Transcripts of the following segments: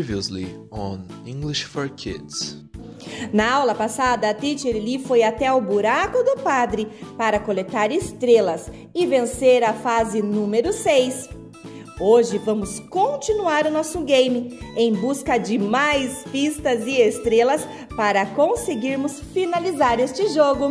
Previously on English for Kids. Na aula passada, a Teacher Eli foi até o buraco do padre para coletar estrelas e vencer a fase número 6. Hoje vamos continuar o nosso game em busca de mais pistas e estrelas para conseguirmos finalizar este jogo.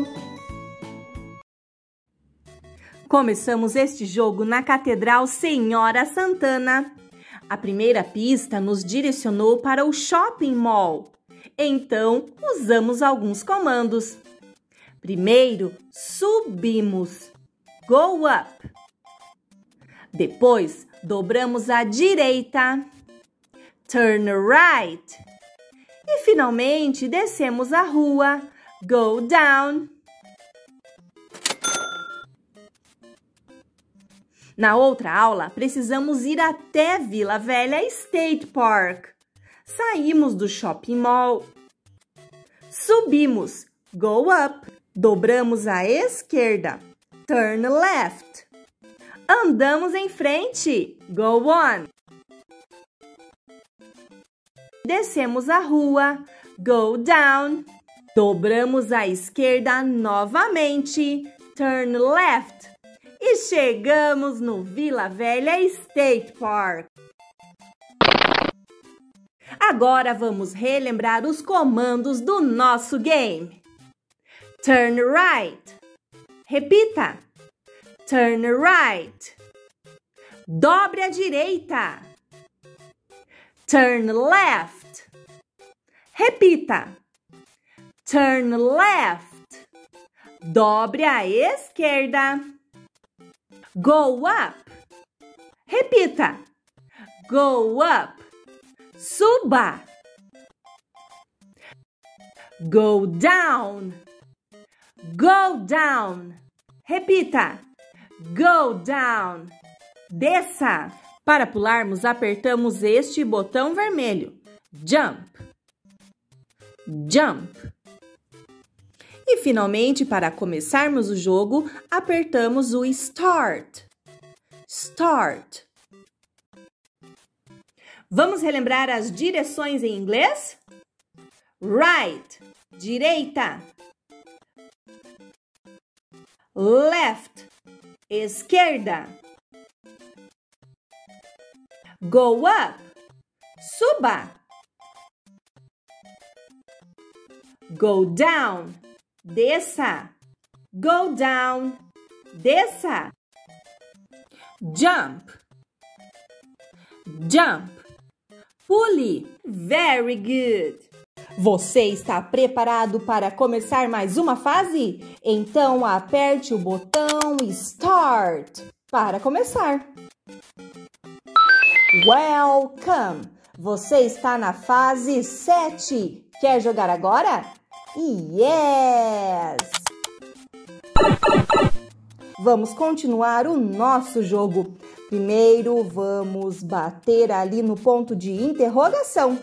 Começamos este jogo na Catedral Senhora Santana. A primeira pista nos direcionou para o Shopping Mall. Então, usamos alguns comandos. Primeiro, subimos. Go up. Depois, dobramos à direita. Turn right. E, finalmente, descemos a rua. Go down. Na outra aula, precisamos ir até Vila Velha State Park. Saímos do Shopping Mall. Subimos. Go up. Dobramos à esquerda. Turn left. Andamos em frente. Go on. Descemos a rua. Go down. Dobramos à esquerda novamente. Turn left. E chegamos no Vila Velha State Park. Agora vamos relembrar os comandos do nosso game. Turn right. Repita. Turn right. Dobre à direita. Turn left. Repita. Turn left. Dobre à esquerda. Go up. Repita. Go up. Suba. Go down. Go down. Repita. Go down. Desça. Para pularmos, apertamos este botão vermelho. Jump. Jump. E, finalmente, para começarmos o jogo, apertamos o Start. Start. Vamos relembrar as direções em inglês? Right, direita. Left, esquerda. Go up, suba. Go down, desça. Go down, desça. Jump. Jump. Pule. Very good. Você está preparado para começar mais uma fase? Então aperte o botão Start para começar. Welcome. Você está na fase 7. Quer jogar agora? Yes! Vamos continuar o nosso jogo. Primeiro, vamos bater ali no ponto de interrogação.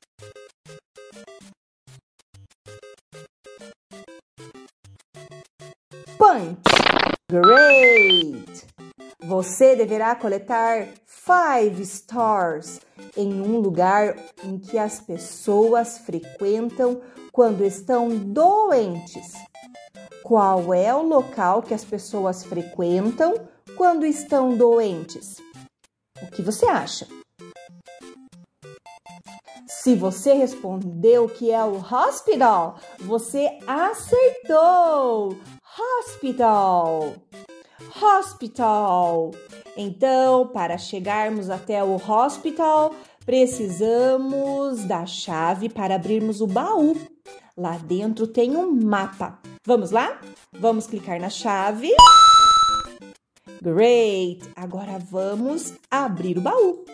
Punch. Great! Você deverá coletar 5 stars em um lugar em que as pessoas frequentam quando estão doentes. Qual é o local que as pessoas frequentam quando estão doentes? O que você acha? Se você respondeu que é o hospital, você acertou! Hospital! Hospital! Então, para chegarmos até o hospital, precisamos da chave para abrirmos o baú. Lá dentro tem um mapa. Vamos lá? Vamos clicar na chave. Great! Agora vamos abrir o baú.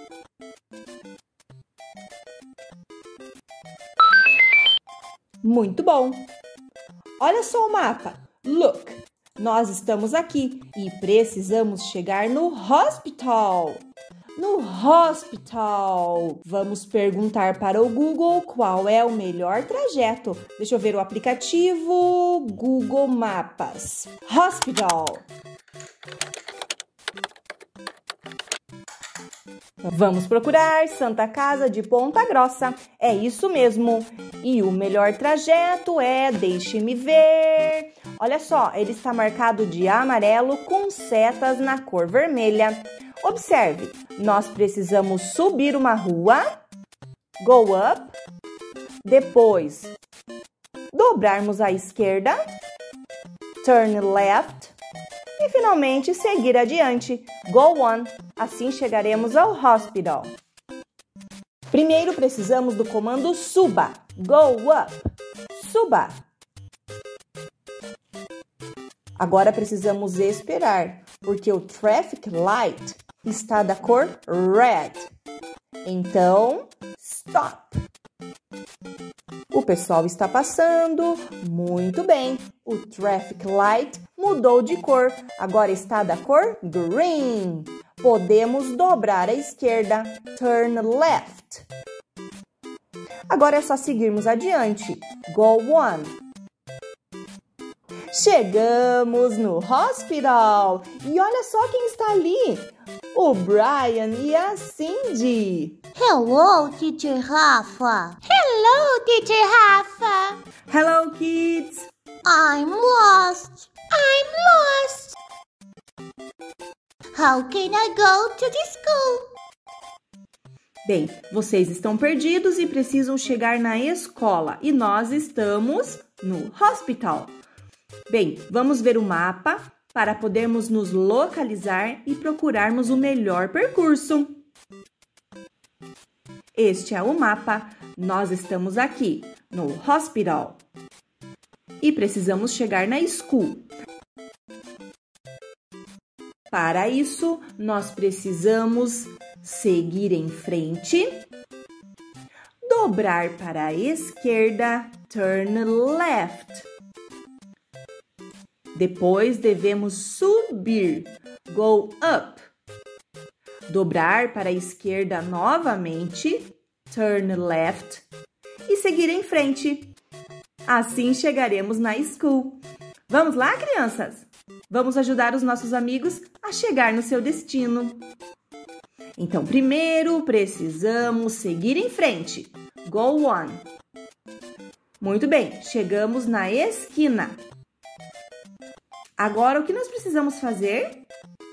Muito bom! Olha só o mapa. Look! Nós estamos aqui e precisamos chegar no hospital. No hospital. Vamos perguntar para o Google qual é o melhor trajeto. Deixa eu ver o aplicativo Google Maps. Hospital. Vamos procurar Santa Casa de Ponta Grossa. É isso mesmo. E o melhor trajeto é, deixe-me ver. Olha só, ele está marcado de amarelo com setas na cor vermelha. Observe, nós precisamos subir uma rua, go up, depois dobrarmos à esquerda, turn left e finalmente seguir adiante, go on. Assim chegaremos ao hospital. Primeiro precisamos do comando suba, go up, suba. Agora precisamos esperar, porque o traffic light está da cor red. Então, stop. O pessoal está passando, muito bem. O traffic light mudou de cor, agora está da cor green. Podemos dobrar à esquerda, turn left. Agora é só seguirmos adiante, go on. Chegamos no hospital e olha só quem está ali, o Brian e a Cindy. Hello, Teacher Rafa. Hello, Teacher Rafa. Hello, kids. I'm lost. I'm lost. How can I go to the school? Bem, vocês estão perdidos e precisam chegar na escola e nós estamos no hospital. Bem, vamos ver o mapa para podermos nos localizar e procurarmos o melhor percurso. Este é o mapa. Nós estamos aqui no hospital e precisamos chegar na school. Para isso, nós precisamos seguir em frente, dobrar para a esquerda, turn left. Depois devemos subir, go up. Dobrar para a esquerda novamente, turn left. E seguir em frente. Assim chegaremos na school. Vamos lá, crianças? Vamos ajudar os nossos amigos a chegar no seu destino. Então, primeiro precisamos seguir em frente, go on. Muito bem, chegamos na esquina. Agora, o que nós precisamos fazer?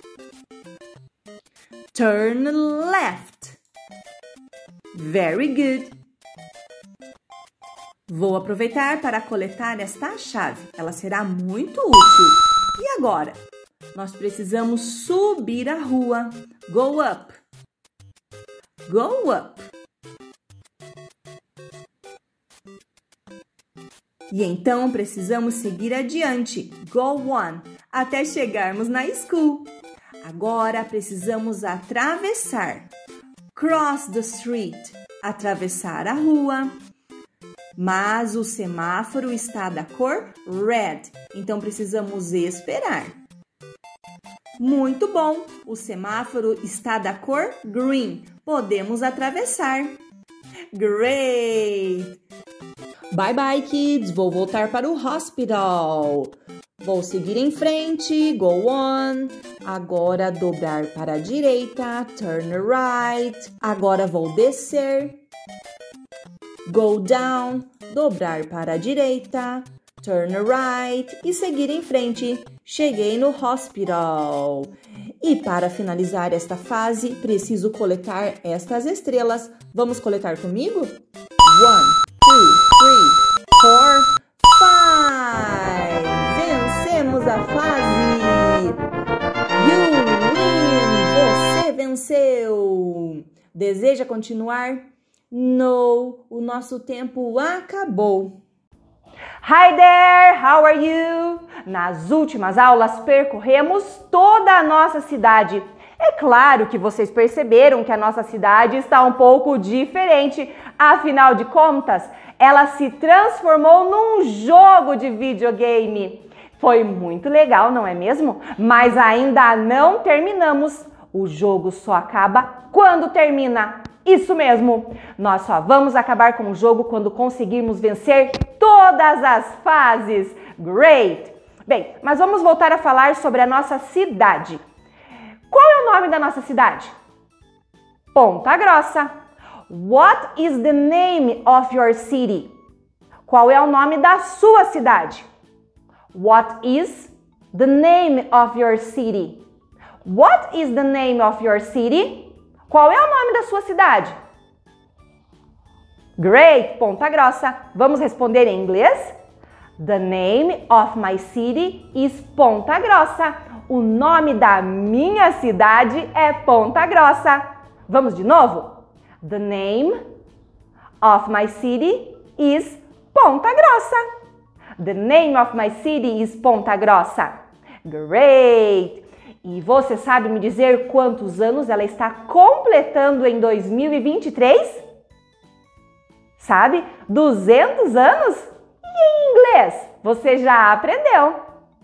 Turn left. Very good. Vou aproveitar para coletar esta chave. Ela será muito útil. E agora? Nós precisamos subir a rua. Go up. Go up. E então precisamos seguir adiante, go on, até chegarmos na school. Agora precisamos atravessar, cross the street, atravessar a rua. Mas o semáforo está da cor red, então precisamos esperar. Muito bom, o semáforo está da cor green, podemos atravessar. Great! Bye bye, kids! Vou voltar para o hospital. Vou seguir em frente, go on. Agora dobrar para a direita, turn right. Agora vou descer, go down. Dobrar para a direita, turn right e seguir em frente. Cheguei no hospital. E para finalizar esta fase, preciso coletar estas estrelas. Vamos coletar comigo? 1, 2, 3, 4, 5. Vencemos a fase. You win! Você venceu! Deseja continuar? No, o nosso tempo acabou. Hi there, how are you? Nas últimas aulas percorremos toda a nossa cidade. É claro que vocês perceberam que a nossa cidade está um pouco diferente. Afinal de contas, ela se transformou num jogo de videogame. Foi muito legal, não é mesmo? Mas ainda não terminamos. O jogo só acaba quando termina. Isso mesmo! Nós só vamos acabar com o jogo quando conseguirmos vencer todas as fases. Great! Bem, mas vamos voltar a falar sobre a nossa cidade. Qual é o nome da nossa cidade? Ponta Grossa. What is the name of your city? Qual é o nome da sua cidade? What is the name of your city? What is the name of your city? Qual é o nome da sua cidade? Great! Ponta Grossa. Vamos responder em inglês? The name of my city is Ponta Grossa. O nome da minha cidade é Ponta Grossa. Vamos de novo? The name of my city is Ponta Grossa. The name of my city is Ponta Grossa. Great! E você sabe me dizer quantos anos ela está completando em 2023? Sabe? 200 anos? E em inglês? Você já aprendeu?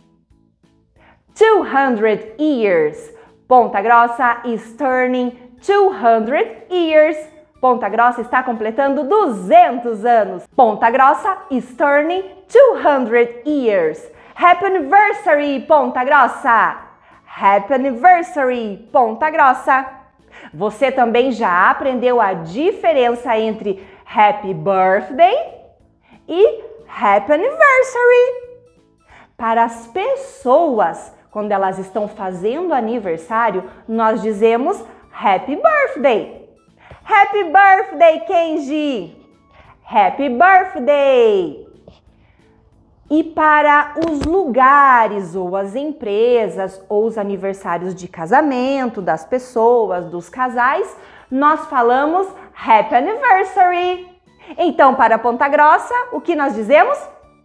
200 years. Ponta Grossa is turning 200 years. Ponta Grossa está completando 200 anos. Ponta Grossa is turning 200 years. Happy anniversary, Ponta Grossa! Happy anniversary, Ponta Grossa! Você também já aprendeu a diferença entre Happy birthday e Happy anniversary. Para as pessoas, quando elas estão fazendo aniversário, nós dizemos Happy birthday. Happy birthday, Kenji! Happy birthday! E para os lugares ou as empresas ou os aniversários de casamento das pessoas, dos casais, nós falamos Happy anniversary. Então, para Ponta Grossa, o que nós dizemos?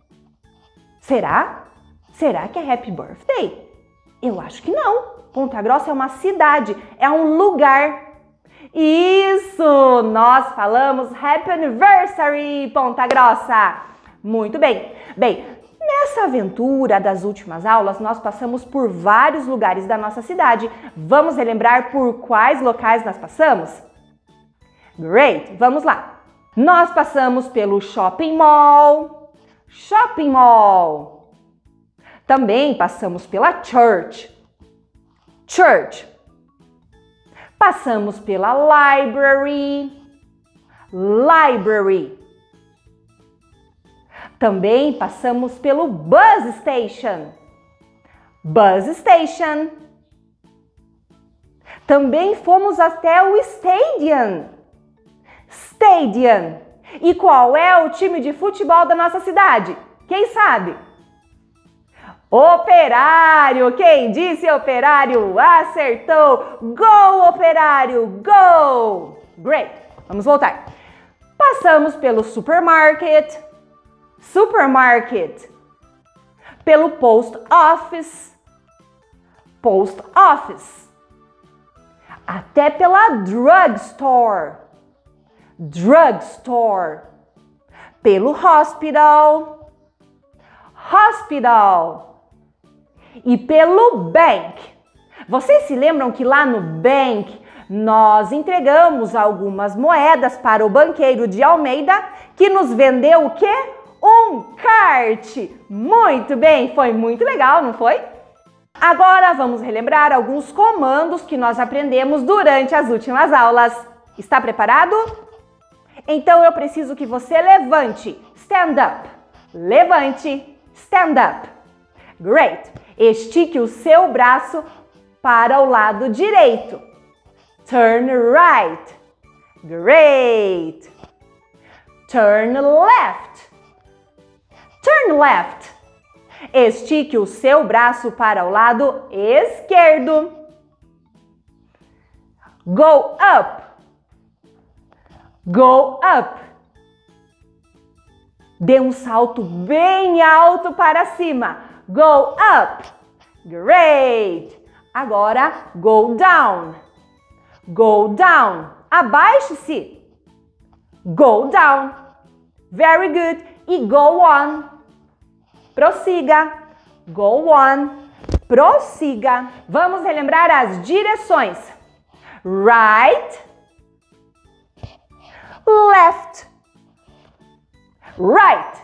Será? Será que é Happy birthday? Eu acho que não. Ponta Grossa é uma cidade, é um lugar. Isso! Nós falamos Happy anniversary, Ponta Grossa! Muito bem! Bem, nessa aventura das últimas aulas, nós passamos por vários lugares da nossa cidade. Vamos relembrar por quais locais nós passamos? Great! Vamos lá! Nós passamos pelo Shopping Mall. Shopping Mall. Também passamos pela Church. Church. Passamos pela Library. Library. Também passamos pelo Bus Station. Bus Station. Também fomos até o Stadium. Stadium. E qual é o time de futebol da nossa cidade? Quem sabe? Operário! Quem disse Operário? Acertou! Gol, Operário! Gol! Great! Vamos voltar. Passamos pelo Supermarket. Supermarket. Pelo Post Office. Post Office. Até pela Drugstore. Drugstore. Pelo Hospital. Hospital. E pelo Bank. Vocês se lembram que lá no Bank nós entregamos algumas moedas para o banqueiro de Almeida que nos vendeu o quê? Um kart! Muito bem, foi muito legal, não foi? Agora vamos relembrar alguns comandos que nós aprendemos durante as últimas aulas. Está preparado? Então eu preciso que você levante. Stand up. Levante. Stand up. Great. Estique o seu braço para o lado direito. Turn right. Great. Turn left. Turn left. Estique o seu braço para o lado esquerdo. Go up. Go up. Dê um salto bem alto para cima. Go up. Great. Agora, go down. Go down. Abaixe-se. Go down. Very good. E go on. Prossiga. Go on. Prossiga. Vamos relembrar as direções. Right. Left. Right.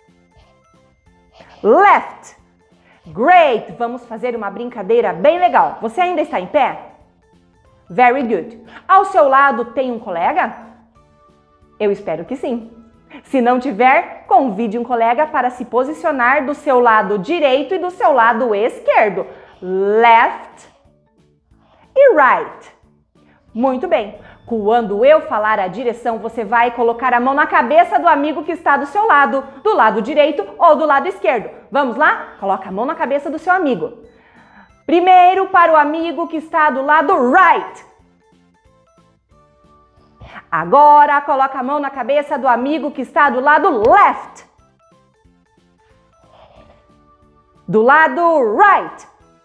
Left. Great. Vamos fazer uma brincadeira bem legal. Você ainda está em pé? Very good. Ao seu lado tem um colega? Eu espero que sim. Se não tiver, convide um colega para se posicionar do seu lado direito e do seu lado esquerdo. Left e right. Muito bem. Quando eu falar a direção, você vai colocar a mão na cabeça do amigo que está do seu lado, do lado direito ou do lado esquerdo. Vamos lá? Coloca a mão na cabeça do seu amigo. Primeiro para o amigo que está do lado right. Agora coloca a mão na cabeça do amigo que está do lado left. Do lado right.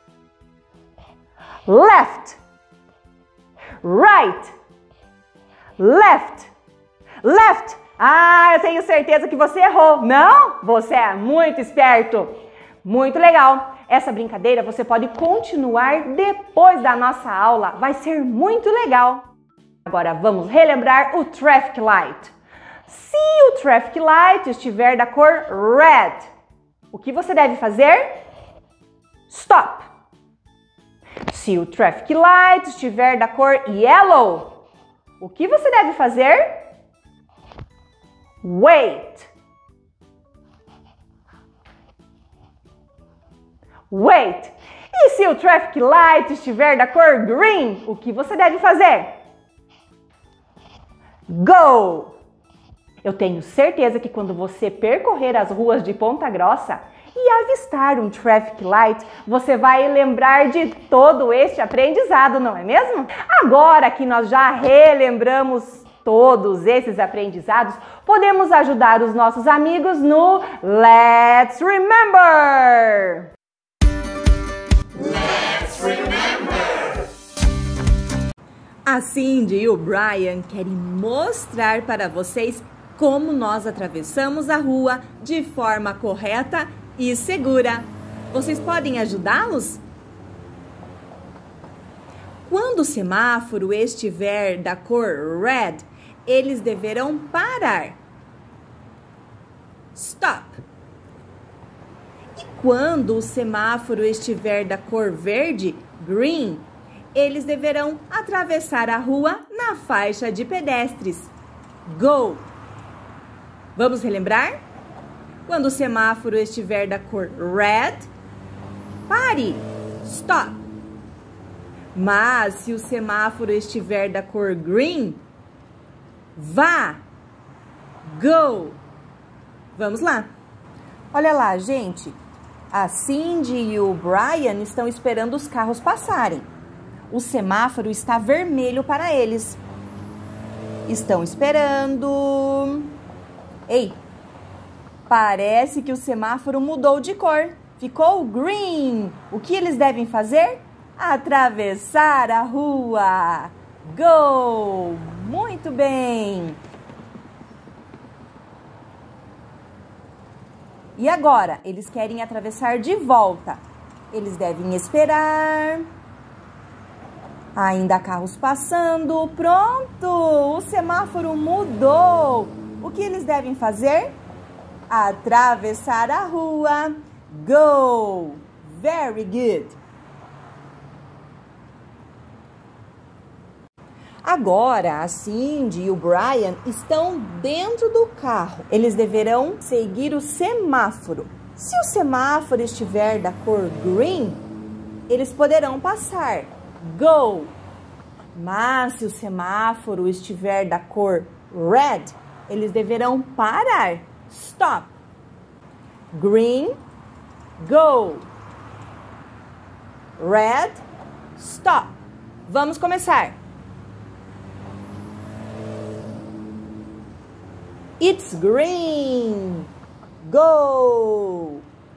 Left. Right. Left. Left. Ah, eu tenho certeza que você errou. Não? Você é muito esperto. Muito legal. Essa brincadeira você pode continuar depois da nossa aula. Vai ser muito legal. Agora vamos relembrar o traffic light. Se o traffic light estiver da cor red, o que você deve fazer? Stop. Se o traffic light estiver da cor yellow, o que você deve fazer? Wait. Wait. E se o traffic light estiver da cor green, o que você deve fazer? Go! Eu tenho certeza que quando você percorrer as ruas de Ponta Grossa e avistar um traffic light, você vai lembrar de todo este aprendizado, não é mesmo? Agora que nós já relembramos todos esses aprendizados, podemos ajudar os nossos amigos no Let's Remember! Let's remember! A Cindy e o Brian querem mostrar para vocês como nós atravessamos a rua de forma correta e segura. Vocês podem ajudá-los? Quando o semáforo estiver da cor red, eles deverão parar. Stop. E quando o semáforo estiver da cor verde, green, eles deverão atravessar a rua na faixa de pedestres. Go! Vamos relembrar? Quando o semáforo estiver da cor red, pare! Stop! Mas se o semáforo estiver da cor green, vá! Go! Vamos lá! Olha lá, gente! A Cindy e o Brian estão esperando os carros passarem. O semáforo está vermelho para eles. Estão esperando. Ei, parece que o semáforo mudou de cor. Ficou green. O que eles devem fazer? Atravessar a rua. Go! Muito bem! E agora? Eles querem atravessar de volta. Eles devem esperar. Ainda há carros passando. Pronto! O semáforo mudou. O que eles devem fazer? Atravessar a rua. Go! Very good! Agora, a Cindy e o Brian estão dentro do carro. Eles deverão seguir o semáforo. Se o semáforo estiver da cor green, eles poderão passar. Go! Mas se o semáforo estiver da cor red, eles deverão parar. Stop! Green, go! Red, stop! Vamos começar! It's green! Go!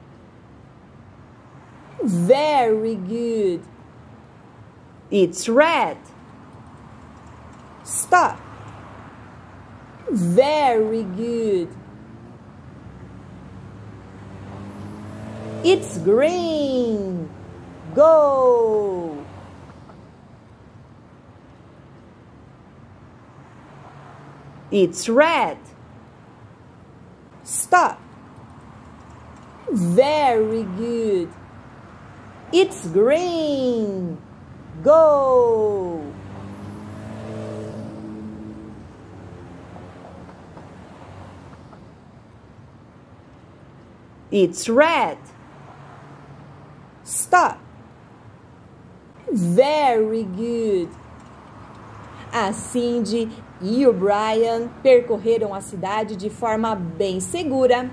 Very good! It's red. Stop. Very good. It's green. Go. It's red. Stop. Very good. It's green. Go! It's red. Stop. Very good. A Cindy e o Brian percorreram a cidade de forma bem segura.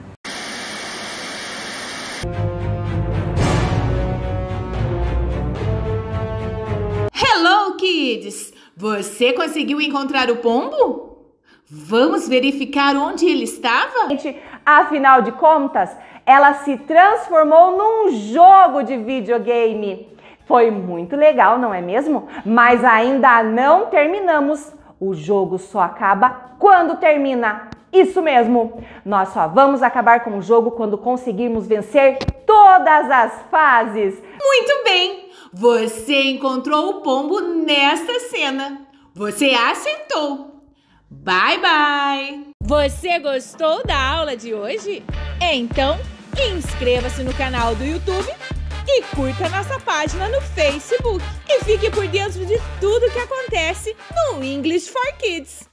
Hello, kids! Você conseguiu encontrar o pombo? Vamos verificar onde ele estava? Afinal de contas, ela se transformou num jogo de videogame. Foi muito legal, não é mesmo? Mas ainda não terminamos. O jogo só acaba quando termina. Isso mesmo! Nós só vamos acabar com o jogo quando conseguirmos vencer todas as fases. Muito bem! Você encontrou o pombo nesta cena. Você acertou. Bye, bye! Você gostou da aula de hoje? Então, inscreva-se no canal do YouTube e curta nossa página no Facebook. E fique por dentro de tudo que acontece no English for Kids.